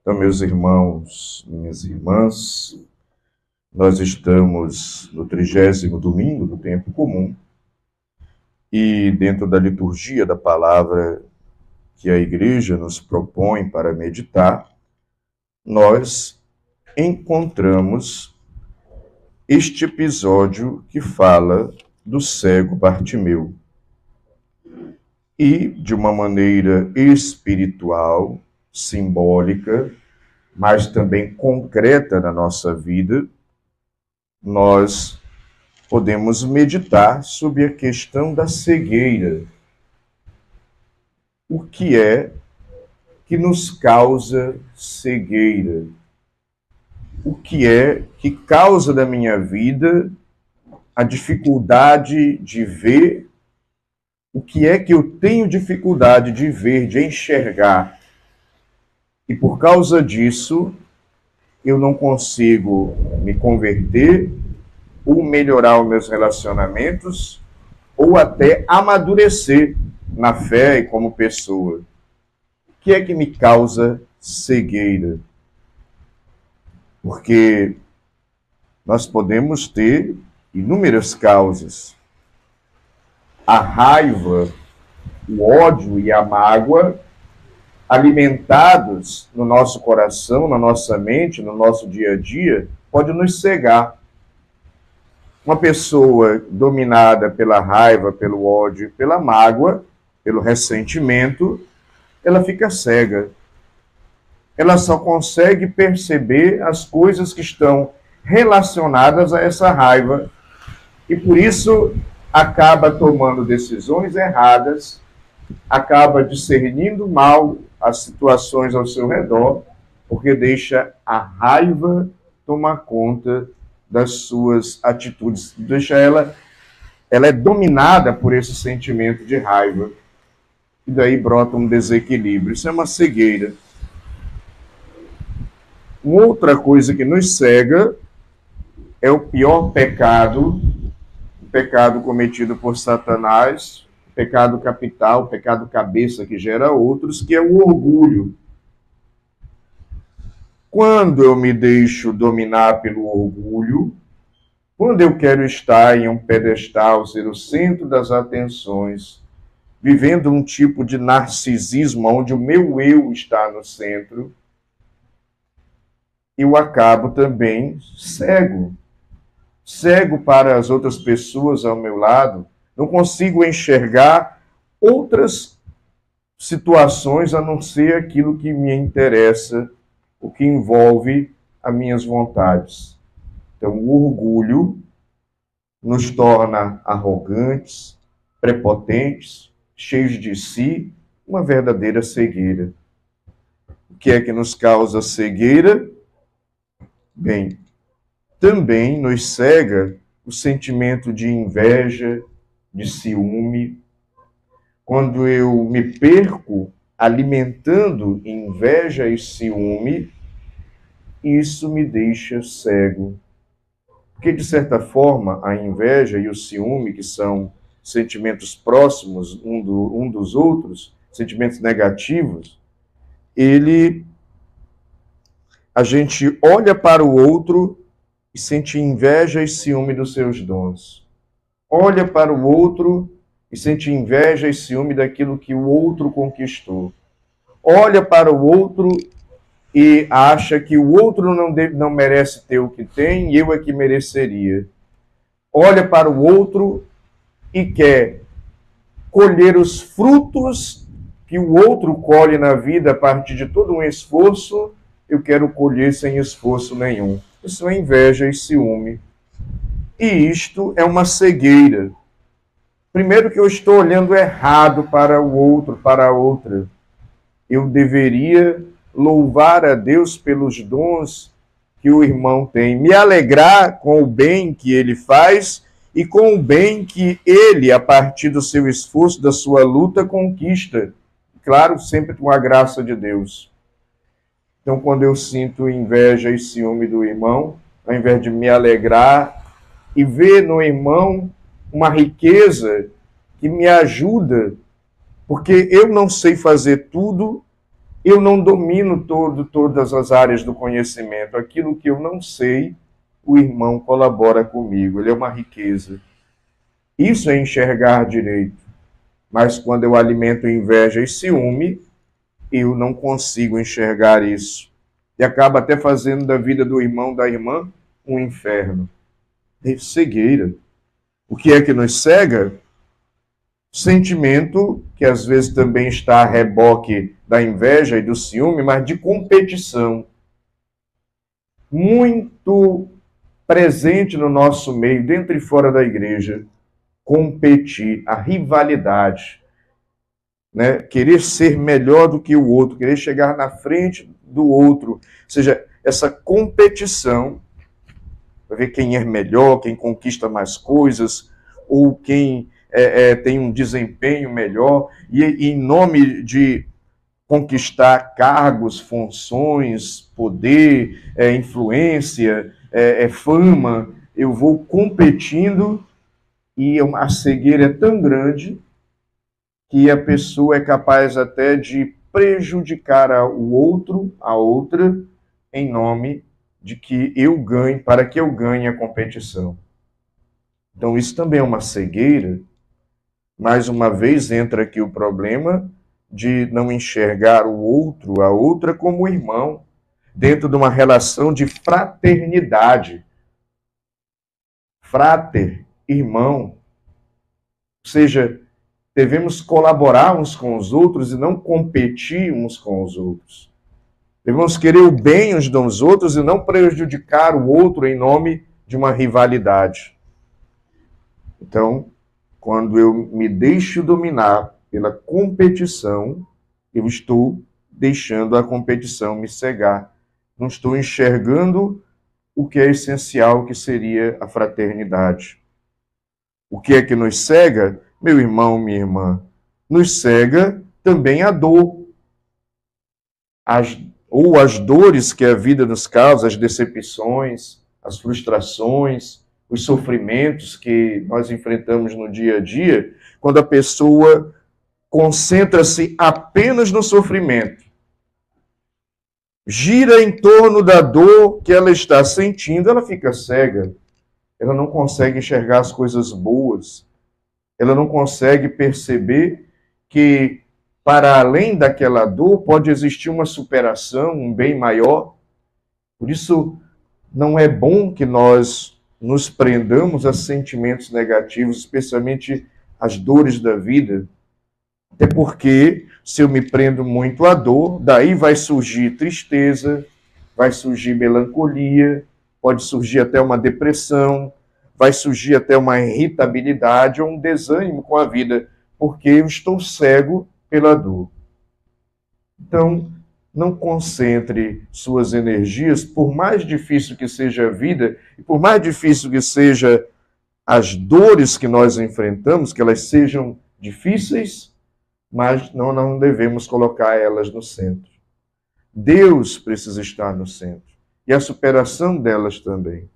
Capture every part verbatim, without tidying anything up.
Então, meus irmãos, minhas irmãs, nós estamos no trigésimo domingo do tempo comum e dentro da liturgia da palavra que a igreja nos propõe para meditar, nós encontramos este episódio que fala do cego Bartimeu. E, de uma maneira espiritual, simbólica, mas também concreta na nossa vida, nós podemos meditar sobre a questão da cegueira. O que é que nos causa cegueira? O que é que causa da minha vida a dificuldade de ver? O que é que eu tenho dificuldade de ver, de enxergar? E por causa disso, eu não consigo me converter, ou melhorar os meus relacionamentos, ou até amadurecer na fé e como pessoa. O que é que me causa cegueira? Porque nós podemos ter inúmeras causas. A raiva, o ódio e a mágoa alimentados no nosso coração, na nossa mente, no nosso dia a dia, pode nos cegar. Uma pessoa dominada pela raiva, pelo ódio, pela mágoa, pelo ressentimento, ela fica cega. Ela só consegue perceber as coisas que estão relacionadas a essa raiva e por isso acaba tomando decisões erradas, acaba discernindo mal as situações ao seu redor, porque deixa a raiva tomar conta das suas atitudes, deixa ela, ela é dominada por esse sentimento de raiva, e daí brota um desequilíbrio. Isso é uma cegueira. Uma outra coisa que nos cega é o pior pecado, o pecado cometido por Satanás, o pecado capital, o pecado cabeça que gera outros, que é o orgulho. Quando eu me deixo dominar pelo orgulho, quando eu quero estar em um pedestal, ser o centro das atenções, vivendo um tipo de narcisismo onde o meu eu está no centro, eu acabo também cego. Cego para as outras pessoas ao meu lado, não consigo enxergar outras situações a não ser aquilo que me interessa, o que envolve as minhas vontades. Então, o orgulho nos torna arrogantes, prepotentes, cheios de si, uma verdadeira cegueira. O que é que nos causa cegueira? Bem, também nos cega o sentimento de inveja, de ciúme. Quando eu me perco alimentando inveja e ciúme, isso me deixa cego. Porque, de certa forma, a inveja e o ciúme, que são sentimentos próximos um, do, um dos outros, sentimentos negativos, ele, a gente olha para o outro e sente inveja e ciúme dos seus dons. Olha para o outro e sente inveja e ciúme daquilo que o outro conquistou. Olha para o outro e acha que o outro não, deve, não merece ter o que tem e eu é que mereceria. Olha para o outro e quer colher os frutos que o outro colhe na vida a partir de todo um esforço, eu quero colher sem esforço nenhum. Isso é inveja e ciúme. E isto é uma cegueira. Primeiro que eu estou olhando errado para o outro, para a outra. Eu deveria louvar a Deus pelos dons que o irmão tem, me alegrar com o bem que ele faz e com o bem que ele, a partir do seu esforço, da sua luta, conquista. Claro, sempre com a graça de Deus. Então, quando eu sinto inveja e ciúme do irmão, ao invés de me alegrar e ver no irmão uma riqueza que me ajuda, porque eu não sei fazer tudo Eu não domino todo, todas as áreas do conhecimento. Aquilo que eu não sei, o irmão colabora comigo. Ele é uma riqueza. Isso é enxergar direito. Mas quando eu alimento inveja e ciúme, eu não consigo enxergar isso. E acaba até fazendo da vida do irmão, da irmã, um inferno. É cegueira. O que é que nos cega? Sentimento que às vezes também está a reboque da inveja e do ciúme, mas de competição. Muito presente no nosso meio, dentro e fora da igreja. Competir, a rivalidade. Né? Querer ser melhor do que o outro, querer chegar na frente do outro. Ou seja, essa competição, para ver quem é melhor, quem conquista mais coisas, ou quem é, é, tem um desempenho melhor, e, e em nome de conquistar cargos, funções, poder, é, influência, é, é, fama, eu vou competindo e a cegueira é tão grande que a pessoa é capaz até de prejudicar o outro, a outra, em nome de que eu ganhe, para que eu ganhe a competição. Então isso também é uma cegueira. Mais uma vez entra aqui o problema de não enxergar o outro, a outra, como irmão, dentro de uma relação de fraternidade. Frater, irmão. Ou seja, devemos colaborar uns com os outros e não competir uns com os outros. Devemos querer o bem uns dos outros e não prejudicar o outro em nome de uma rivalidade. Então, quando eu me deixo dominar pela competição, eu estou deixando a competição me cegar. Não estou enxergando o que é essencial, que seria a fraternidade. O que é que nos cega? Meu irmão, minha irmã, nos cega também a dor. As, ou as dores que a vida nos causa, as decepções, as frustrações, os sofrimentos que nós enfrentamos no dia a dia, quando a pessoa concentra-se apenas no sofrimento, gira em torno da dor que ela está sentindo, ela fica cega. Ela não consegue enxergar as coisas boas. Ela não consegue perceber que, para além daquela dor, pode existir uma superação, um bem maior. Por isso, não é bom que nós nos prendamos a sentimentos negativos, especialmente as dores da vida. Até porque, se eu me prendo muito à dor, daí vai surgir tristeza, vai surgir melancolia, pode surgir até uma depressão, vai surgir até uma irritabilidade ou um desânimo com a vida, porque eu estou cego pela dor. Então, não concentre suas energias, por mais difícil que seja a vida, e por mais difícil que seja as dores que nós enfrentamos, que elas sejam difíceis, mas não, não devemos colocar elas no centro. Deus precisa estar no centro, e a superação delas também.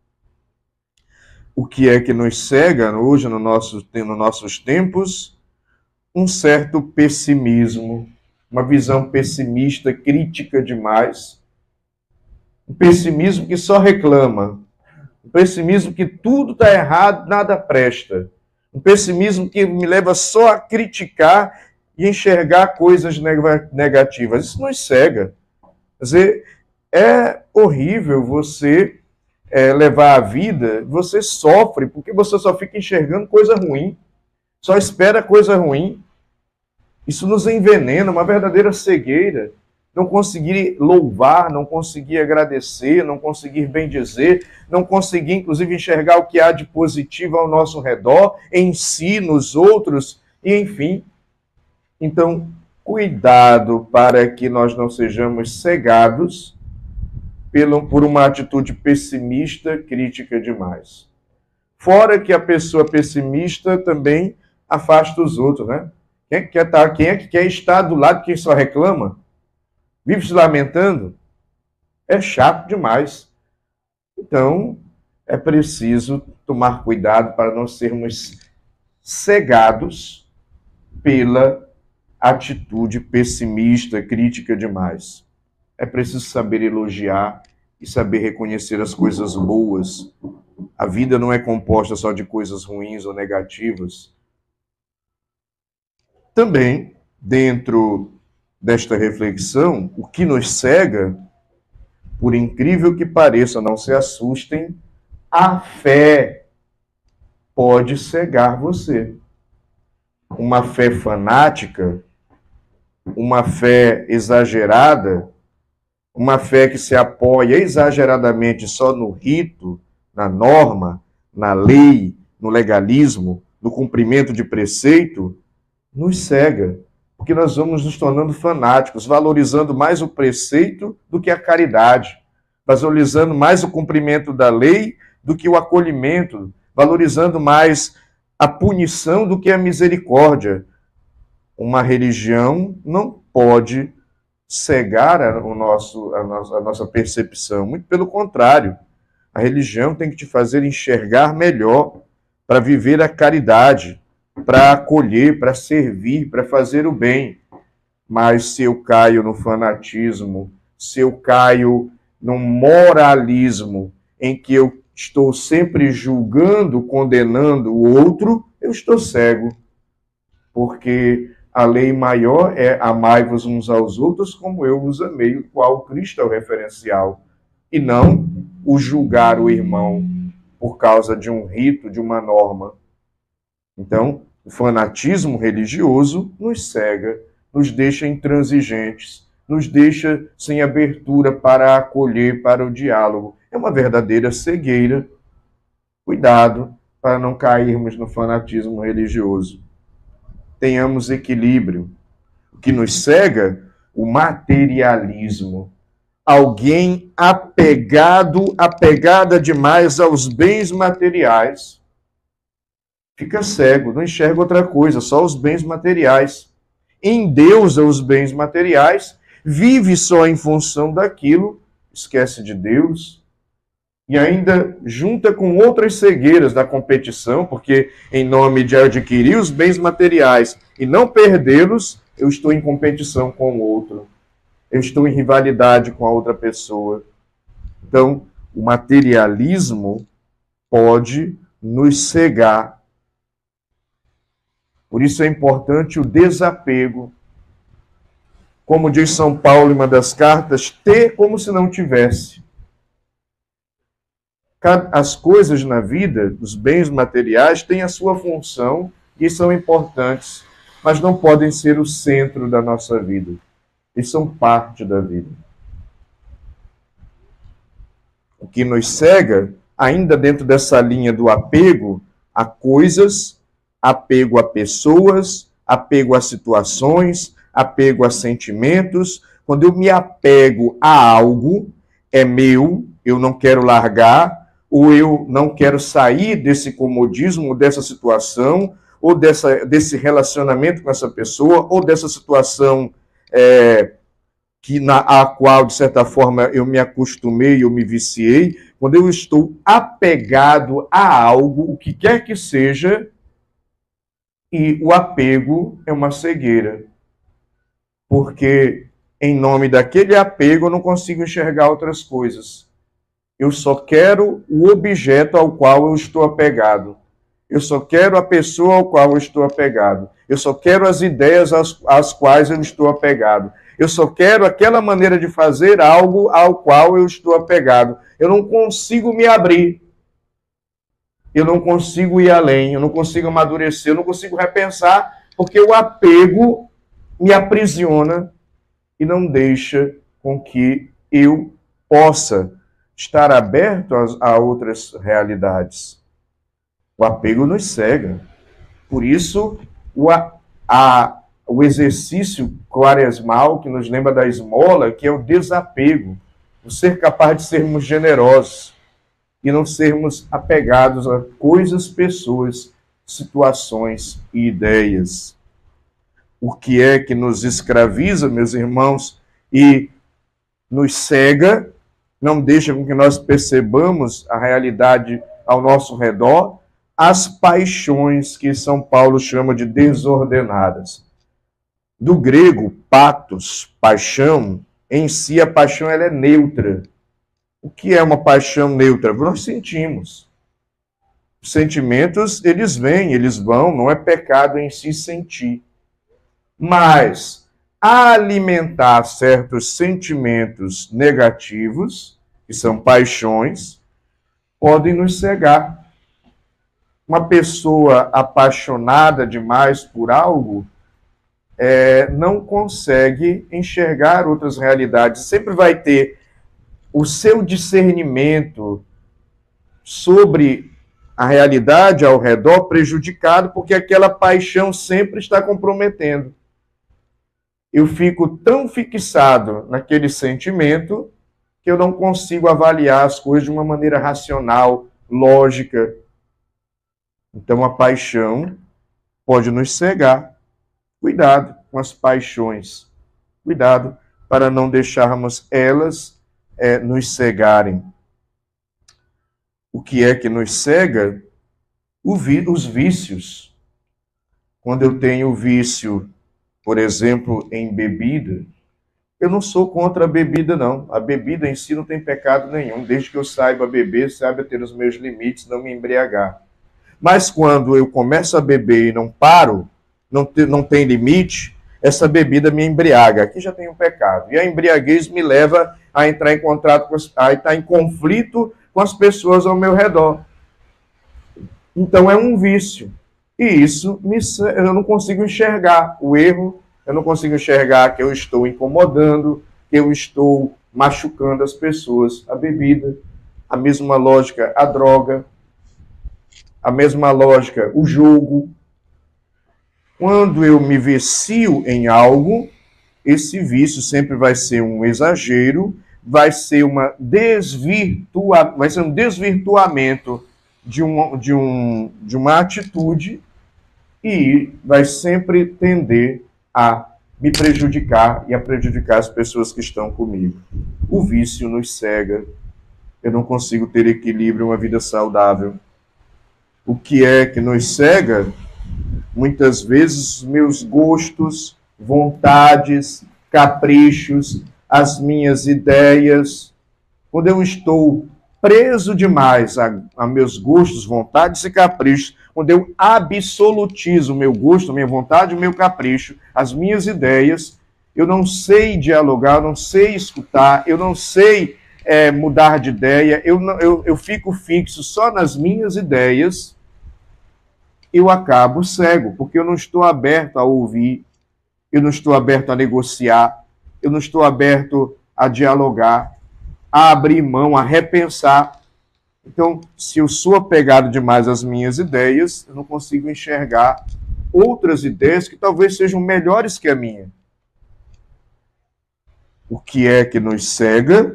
O que é que nos cega hoje no nosso, nos nossos tempos? Um certo pessimismo, uma visão pessimista, crítica demais. Um pessimismo que só reclama. Um pessimismo que tudo está errado, nada presta. Um pessimismo que me leva só a criticar e enxergar coisas negativas. Isso nos cega. Quer dizer, é horrível você é, levar a vida, você sofre, porque você só fica enxergando coisa ruim, só espera coisa ruim. Isso nos envenena, uma verdadeira cegueira. Não conseguir louvar, não conseguir agradecer, não conseguir bendizer, não conseguir, inclusive, enxergar o que há de positivo ao nosso redor, em si, nos outros, e enfim. Então, cuidado para que nós não sejamos cegados pelo, por uma atitude pessimista, crítica demais. Fora que a pessoa pessimista também afasta os outros, né? Quem é que quer, estar, quem é que quer estar do lado de quem só reclama? Vive se lamentando? É chato demais. Então, é preciso tomar cuidado para não sermos cegados pela atitude pessimista, crítica demais. É preciso saber elogiar e saber reconhecer as coisas boas. A vida não é composta só de coisas ruins ou negativas. Também, dentro desta reflexão, o que nos cega, por incrível que pareça, não se assustem, a fé pode cegar você. Uma fé fanática, uma fé exagerada, uma fé que se apoia exageradamente só no rito, na norma, na lei, no legalismo, no cumprimento de preceito, nos cega, porque nós vamos nos tornando fanáticos, valorizando mais o preceito do que a caridade, valorizando mais o cumprimento da lei do que o acolhimento, valorizando mais a punição do que a misericórdia. Uma religião não pode cegar o nosso, a, nossa, a nossa percepção, muito pelo contrário. A religião tem que te fazer enxergar melhor, para viver a caridade, para acolher, para servir, para fazer o bem. Mas se eu caio no fanatismo, se eu caio no moralismo, em que eu estou sempre julgando, condenando o outro, eu estou cego. Porque a lei maior é amai-vos uns aos outros como eu vos amei, o qual Cristo é o referencial. E não o julgar o irmão por causa de um rito, de uma norma. Então, o fanatismo religioso nos cega, nos deixa intransigentes, nos deixa sem abertura para acolher, para o diálogo. É uma verdadeira cegueira. Cuidado para não cairmos no fanatismo religioso. Tenhamos equilíbrio. O que nos cega, o materialismo. Alguém apegado, apegada demais aos bens materiais, fica cego, não enxerga outra coisa, só os bens materiais. Endeusa os bens materiais, vive só em função daquilo, esquece de Deus, e ainda junta com outras cegueiras da competição, porque em nome de adquirir os bens materiais e não perdê-los, eu estou em competição com o outro. Eu estou em rivalidade com a outra pessoa. Então, o materialismo pode nos cegar. Por isso é importante o desapego. Como diz São Paulo em uma das cartas, ter como se não tivesse. As coisas na vida, os bens materiais, têm a sua função e são importantes, mas não podem ser o centro da nossa vida. Eles são parte da vida. O que nos cega, ainda dentro dessa linha do apego a coisas, apego a pessoas, apego a situações, apego a sentimentos. Quando eu me apego a algo, é meu, eu não quero largar, ou eu não quero sair desse comodismo, dessa situação, ou dessa, desse relacionamento com essa pessoa, ou dessa situação É, que na, a qual, de certa forma, eu me acostumei, eu me viciei. Quando eu estou apegado a algo, o que quer que seja, e o apego é uma cegueira. Porque, em nome daquele apego, eu não consigo enxergar outras coisas. Eu só quero o objeto ao qual eu estou apegado. Eu só quero a pessoa ao qual eu estou apegado. Eu só quero as ideias às, às quais eu estou apegado. Eu só quero aquela maneira de fazer algo ao qual eu estou apegado. Eu não consigo me abrir. Eu não consigo ir além. Eu não consigo amadurecer. Eu não consigo repensar, porque o apego me aprisiona e não deixa com que eu possa estar aberto a, a outras realidades. O apego nos cega. Por isso, o, a, o exercício quaresmal que nos lembra da esmola, que é o desapego, o ser capaz de sermos generosos e não sermos apegados a coisas, pessoas, situações e ideias. O que é que nos escraviza, meus irmãos, e nos cega, não deixa com que nós percebamos a realidade ao nosso redor, as paixões que São Paulo chama de desordenadas. do grego, pathos, paixão, em si a paixão ela é neutra. O que é uma paixão neutra? Nós sentimos. Os sentimentos, eles vêm, eles vão, não é pecado em si sentir. Mas alimentar certos sentimentos negativos, que são paixões, podem nos cegar. Uma pessoa apaixonada demais por algo é, não consegue enxergar outras realidades. Sempre vai ter o seu discernimento sobre a realidade ao redor prejudicado, porque aquela paixão sempre está comprometendo. Eu fico tão fixado naquele sentimento que eu não consigo avaliar as coisas de uma maneira racional, lógica. Então a paixão pode nos cegar. Cuidado com as paixões. Cuidado para não deixarmos elas é, nos cegarem. O que é que nos cega? O vi- os vícios. Quando eu tenho vício, por exemplo, em bebida, eu não sou contra a bebida, não. A bebida em si não tem pecado nenhum, desde que eu saiba beber, saiba ter os meus limites, não me embriagar. Mas quando eu começo a beber e não paro, não, te, não tem limite, essa bebida me embriaga. Aqui já tem um pecado. E a embriaguez me leva a entrar em contato, com as, a estar em conflito com as pessoas ao meu redor. Então é um vício. E isso me, eu não consigo enxergar o erro, eu não consigo enxergar que eu estou incomodando, que eu estou machucando as pessoas. A bebida, a mesma lógica, a droga, a mesma lógica, o jogo. Quando eu me vicio em algo, esse vício sempre vai ser um exagero, vai ser, uma desvirtua, vai ser um desvirtuamento de, um, de, um, de uma atitude e vai sempre tender a me prejudicar e a prejudicar as pessoas que estão comigo. O vício nos cega. Eu não consigo ter equilíbrio, uma vida saudável. O que é que nos cega? Muitas vezes os meus gostos, vontades, caprichos, as minhas ideias. Quando eu estou preso demais a, a meus gostos, vontades e caprichos, quando eu absolutizo o meu gosto, a minha vontade, o meu capricho, as minhas ideias, eu não sei dialogar, eu não sei escutar, eu não sei é, mudar de ideia, eu, não, eu, eu fico fixo só nas minhas ideias, eu acabo cego, porque eu não estou aberto a ouvir, eu não estou aberto a negociar, eu não estou aberto a dialogar, a abrir mão, a repensar. Então, se eu sou apegado demais às minhas ideias, eu não consigo enxergar outras ideias que talvez sejam melhores que a minha. O que é que nos cega?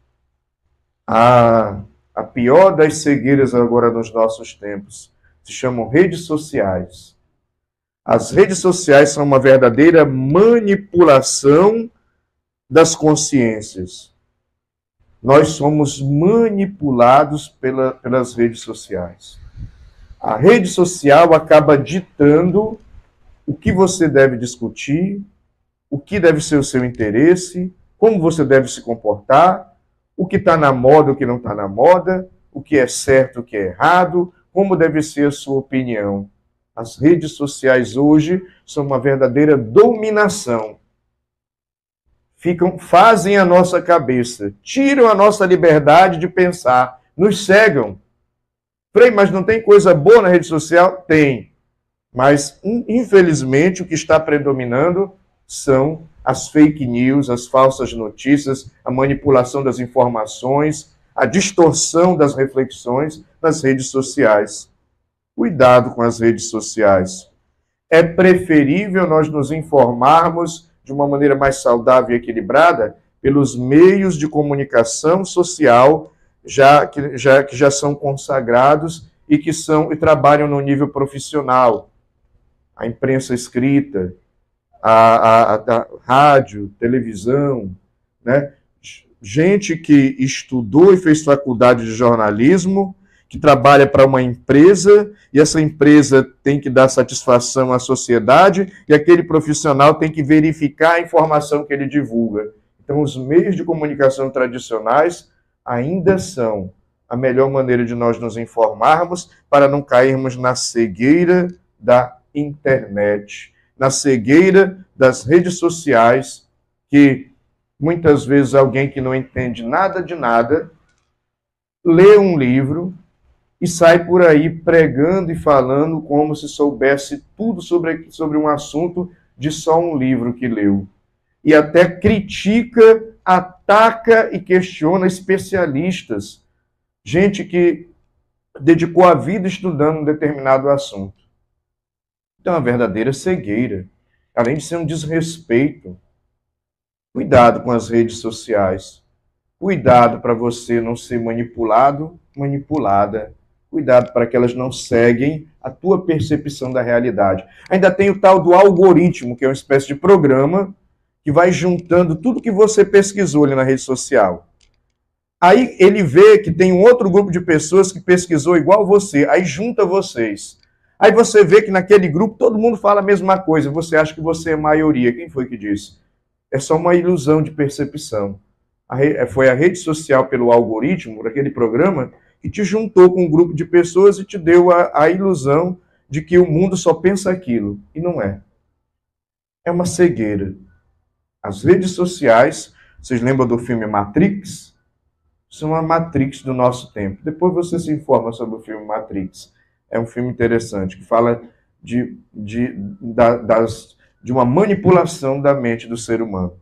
A, a pior das cegueiras agora nos nossos tempos se chamam redes sociais. As redes sociais são uma verdadeira manipulação das consciências. Nós somos manipulados pela, pelas redes sociais. A rede social acaba ditando o que você deve discutir, o que deve ser o seu interesse, como você deve se comportar, o que está na moda, o que não está na moda, o que é certo, o que é errado, como deve ser a sua opinião. As redes sociais hoje são uma verdadeira dominação. Ficam, fazem a nossa cabeça, tiram a nossa liberdade de pensar, nos cegam. Frei, mas não tem coisa boa na rede social? Tem. Mas, infelizmente, o que está predominando são as fake news, as falsas notícias, a manipulação das informações, a distorção das reflexões nas redes sociais. Cuidado com as redes sociais. É preferível nós nos informarmos de uma maneira mais saudável e equilibrada pelos meios de comunicação social já que já, que já são consagrados e que são e trabalham no nível profissional. A imprensa escrita, a, a, a rádio, televisão, né? Gente que estudou e fez faculdade de jornalismo, que trabalha para uma empresa e essa empresa tem que dar satisfação à sociedade e aquele profissional tem que verificar a informação que ele divulga. Então, os meios de comunicação tradicionais ainda são a melhor maneira de nós nos informarmos para não cairmos na cegueira da internet, na cegueira das redes sociais, que muitas vezes alguém que não entende nada de nada lê um livro e sai por aí pregando e falando como se soubesse tudo sobre, sobre um assunto de só um livro que leu. E até critica, ataca e questiona especialistas, gente que dedicou a vida estudando um determinado assunto. Então, é uma verdadeira cegueira, além de ser um desrespeito. Cuidado com as redes sociais. Cuidado para você não ser manipulado, manipulada. Cuidado para que elas não seguem a tua percepção da realidade. Ainda tem o tal do algoritmo, que é uma espécie de programa que vai juntando tudo que você pesquisou ali na rede social. Aí ele vê que tem um outro grupo de pessoas que pesquisou igual você, aí junta vocês. Aí você vê que naquele grupo todo mundo fala a mesma coisa, você acha que você é maioria. Quem foi que disse? É só uma ilusão de percepção. A re... Foi a rede social, pelo algoritmo, por aquele programa, que te juntou com um grupo de pessoas e te deu a, a ilusão de que o mundo só pensa aquilo. E não é. É uma cegueira. As redes sociais, vocês lembram do filme Matrix? São a Matrix do nosso tempo. Depois você se informa sobre o filme Matrix. É um filme interessante, que fala de, de, da, das, de uma manipulação da mente do ser humano.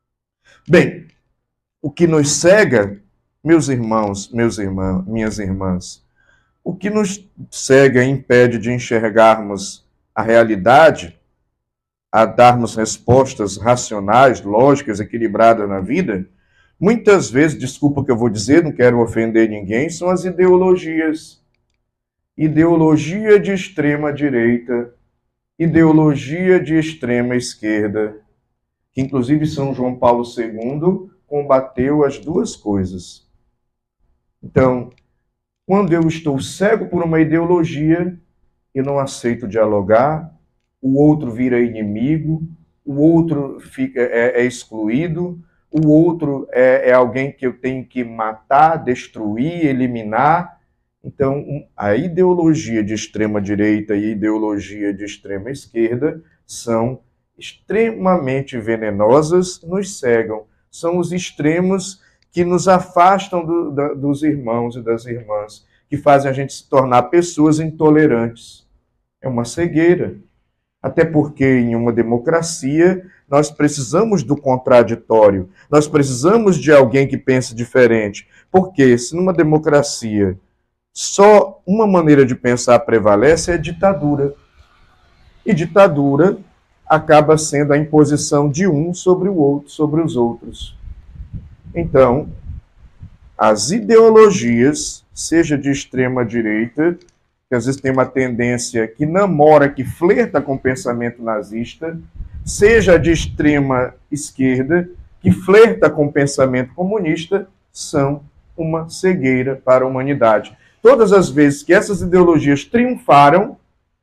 Bem, o que nos cega, meus irmãos, meus irmãos, minhas irmãs, o que nos cega e impede de enxergarmos a realidade, a darmos respostas racionais, lógicas, equilibradas na vida, muitas vezes, desculpa o que eu vou dizer, não quero ofender ninguém, são as ideologias. Ideologia de extrema direita, ideologia de extrema esquerda, que inclusive São João Paulo segundo combateu as duas coisas. Então, quando eu estou cego por uma ideologia, eu não aceito dialogar, o outro vira inimigo, o outro fica, é, é excluído, o outro é, é alguém que eu tenho que matar, destruir, eliminar. Então, a ideologia de extrema-direita e a ideologia de extrema-esquerda são extremamente venenosas, nos cegam. São os extremos que nos afastam do, da, dos irmãos e das irmãs, que fazem a gente se tornar pessoas intolerantes. É uma cegueira. Até porque, em uma democracia, nós precisamos do contraditório, nós precisamos de alguém que pense diferente. Porque, se numa democracia só uma maneira de pensar prevalece, é ditadura. E ditadura acaba sendo a imposição de um sobre o outro, sobre os outros. Então, as ideologias, seja de extrema direita, que às vezes tem uma tendência que namora, que flerta com o pensamento nazista, seja de extrema esquerda, que flerta com o pensamento comunista, são uma cegueira para a humanidade. Todas as vezes que essas ideologias triunfaram,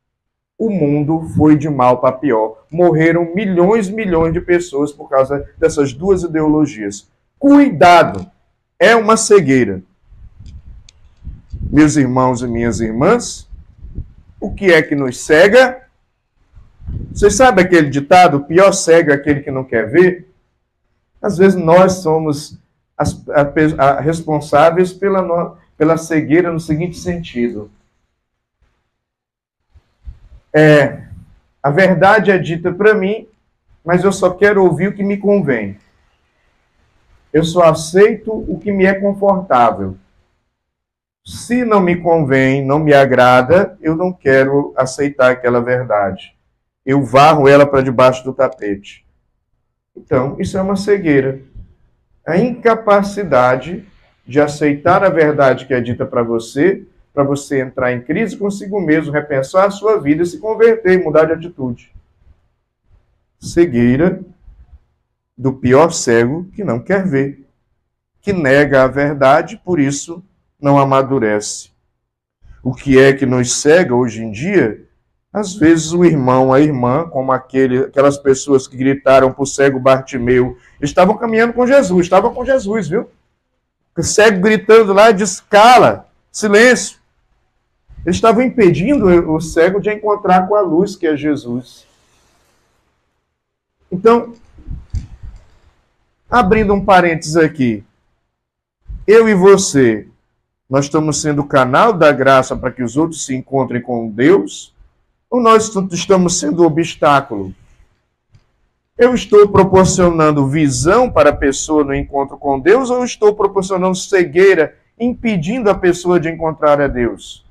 o mundo foi de mal para pior. Morreram milhões e milhões de pessoas por causa dessas duas ideologias. Cuidado! É uma cegueira. Meus irmãos e minhas irmãs, o que é que nos cega? Vocês sabem aquele ditado, o pior cego é aquele que não quer ver? Às vezes nós somos as, a, a, responsáveis pela, no, pela cegueira no seguinte sentido. É, a verdade é dita para mim, mas eu só quero ouvir o que me convém. Eu só aceito o que me é confortável. Se não me convém, não me agrada, eu não quero aceitar aquela verdade. Eu varro ela para debaixo do tapete. Então, isso é uma cegueira. A incapacidade de aceitar a verdade que é dita para você, para você entrar em crise consigo mesmo, repensar a sua vida, se converter e mudar de atitude. Cegueira do pior cego que não quer ver, que nega a verdade, por isso não amadurece. o que é que nos cega hoje em dia, às vezes o irmão, a irmã, como aquele, aquelas pessoas que gritaram para o cego Bartimeu, estavam caminhando com Jesus, estavam com Jesus, viu? O cego gritando lá, diz, cala, silêncio. Eles estavam impedindo o cego de encontrar com a luz que é Jesus. Então, abrindo um parênteses aqui, eu e você, nós estamos sendo o canal da graça para que os outros se encontrem com Deus, ou nós estamos sendo o obstáculo? Eu estou proporcionando visão para a pessoa no encontro com Deus, ou estou proporcionando cegueira, impedindo a pessoa de encontrar a Deus?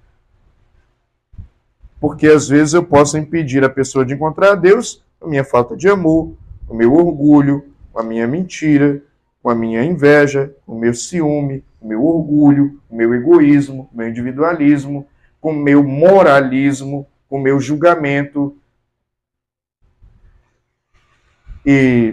Porque às vezes eu posso impedir a pessoa de encontrar a Deus com a minha falta de amor, com o meu orgulho, com a minha mentira, com a minha inveja, com o meu ciúme, com o meu orgulho, com o meu egoísmo, com o meu individualismo, com o meu moralismo, com o meu julgamento. E...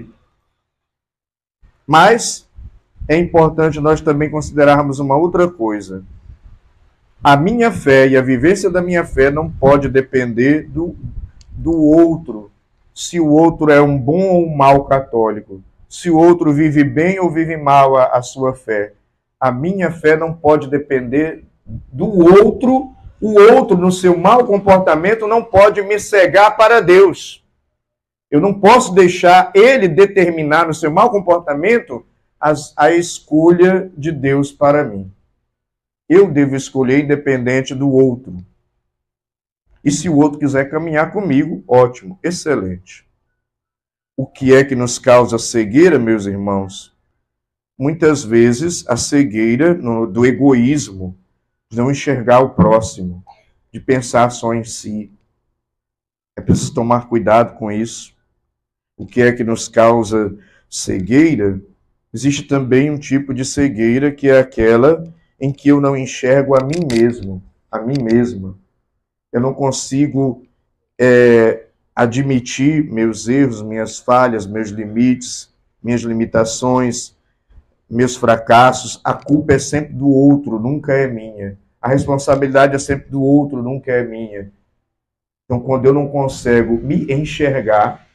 Mas é importante nós também considerarmos uma outra coisa. A minha fé e a vivência da minha fé não pode depender do, do outro, se o outro é um bom ou um mau católico, se o outro vive bem ou vive mal a, a sua fé. A minha fé não pode depender do outro, o outro no seu mau comportamento não pode me cegar para Deus. Eu não posso deixar ele determinar no seu mau comportamento as, a escolha de Deus para mim. Eu devo escolher independente do outro. E se o outro quiser caminhar comigo, ótimo, excelente. O que é que nos causa cegueira, meus irmãos? Muitas vezes a cegueira no, do egoísmo, de não enxergar o próximo, de pensar só em si. É preciso tomar cuidado com isso. O que é que nos causa cegueira? Existe também um tipo de cegueira que é aquela em que eu não enxergo a mim mesmo, a mim mesma. Eu não consigo é, admitir meus erros, minhas falhas, meus limites, minhas limitações, meus fracassos. A culpa é sempre do outro, nunca é minha. A responsabilidade é sempre do outro, nunca é minha. Então, quando eu não consigo me enxergar,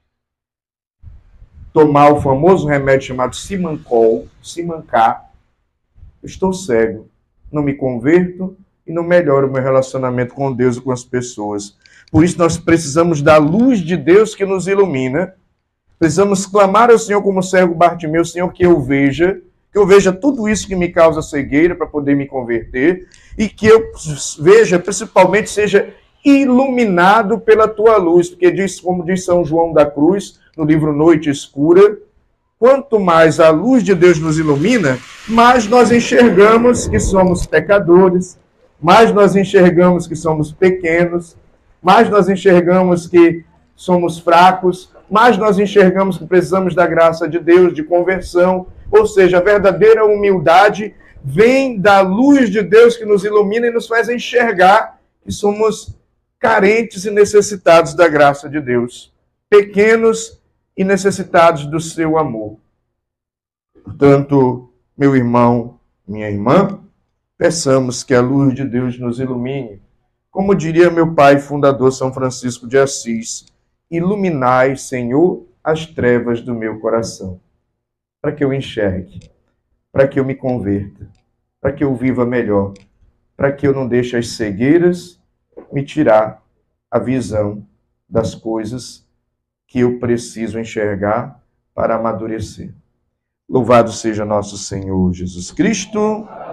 tomar o famoso remédio chamado Simancol, Simancar, estou cego, não me converto e não melhoro o meu relacionamento com Deus e com as pessoas. Por isso nós precisamos da luz de Deus que nos ilumina. Precisamos clamar ao Senhor como cego Bartimeu, Senhor, que eu veja, que eu veja tudo isso que me causa cegueira para poder me converter e que eu veja, principalmente, seja iluminado pela tua luz, porque diz, como diz São João da Cruz, no livro Noite Escura, quanto mais a luz de Deus nos ilumina, mais nós enxergamos que somos pecadores, mais nós enxergamos que somos pequenos, mais nós enxergamos que somos fracos, mais nós enxergamos que precisamos da graça de Deus, de conversão. Ou seja, a verdadeira humildade vem da luz de Deus que nos ilumina e nos faz enxergar que somos carentes e necessitados da graça de Deus, pequenos e necessitados do seu amor. Portanto, meu irmão, minha irmã, peçamos que a luz de Deus nos ilumine. Como diria meu pai fundador São Francisco de Assis, iluminai, Senhor, as trevas do meu coração, para que eu enxergue, para que eu me converta, para que eu viva melhor, para que eu não deixe as cegueiras me tirar a visão das coisas que eu preciso enxergar para amadurecer. Louvado seja nosso Senhor Jesus Cristo.